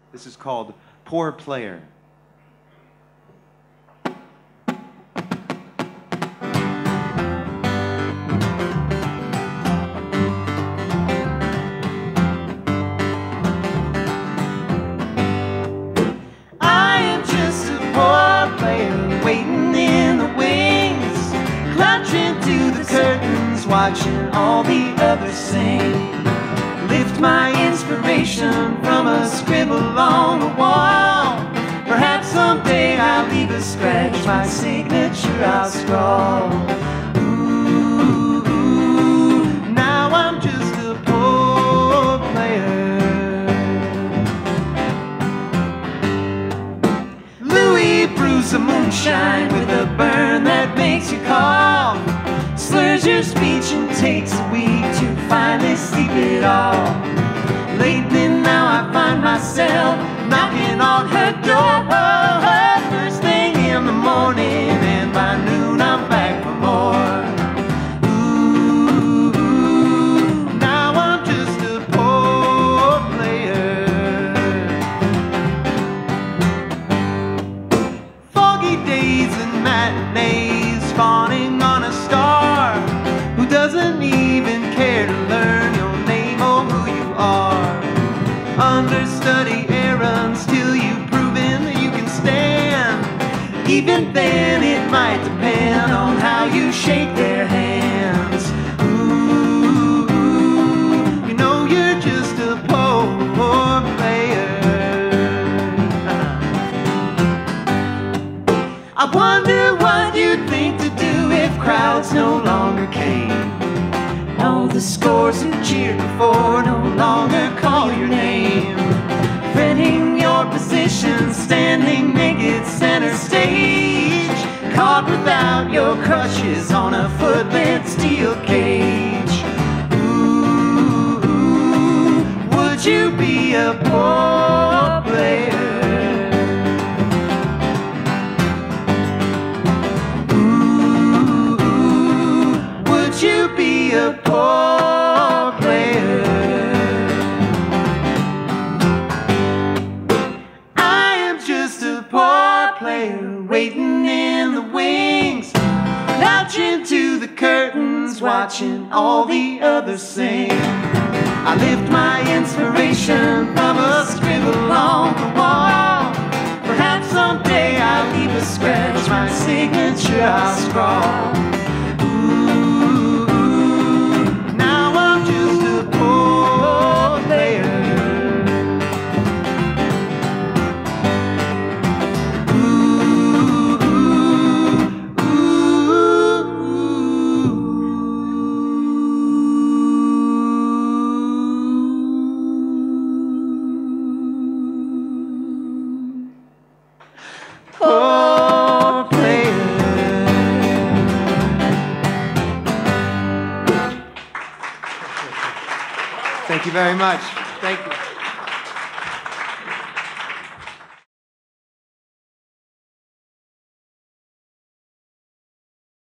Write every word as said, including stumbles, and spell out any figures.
This is called Poor Player. Watching all the others sing, lift my inspiration from a scribble on the wall. Perhaps someday I'll leave a scratch, my signature I'll scrawl. Ooh, ooh, now I'm just a poor player. Louis brews some moonshine with a burn that makes you cough, slurs your speech and takes a week to finally sleep it off. Lately now I find myself knocking on her door first thing in the morning, and by noon I'm back for more. Ooh, ooh, now I'm just a poor player. Foggy days and matinees, fawning on a star who doesn't even care to learn your name or who you are. Understudy errands till you've proven that you can stand. Even then it might depend on how you shake their hands. Ooh, ooh, you know you're just a poor player. I wonder what you'd think to do if crowds no longer came. All the scores who cheered before no longer call your name. Fretting your position, standing naked center stage, caught without your crutches on a footlit steel cage. Ooh, ooh, would you be a poor player? You be a poor player. I am just a poor player, waiting in the wings, crouching to the curtains, watching all the others sing. I lift my inspiration from a scribble on the wall. Perhaps someday I'll leave a scratch, my signature I'll scrawl. Poor player. Thank you very much. Thank you.